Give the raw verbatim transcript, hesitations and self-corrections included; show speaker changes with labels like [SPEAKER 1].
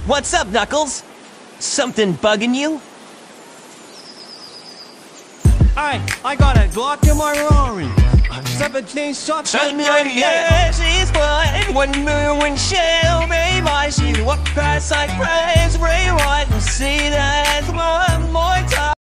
[SPEAKER 1] What's up, Knuckles? Something bugging you?
[SPEAKER 2] Alright, I got a Glock in my Rari. seventeen shots.
[SPEAKER 1] Yes, it's fun. One million shell, babe. I see you up past like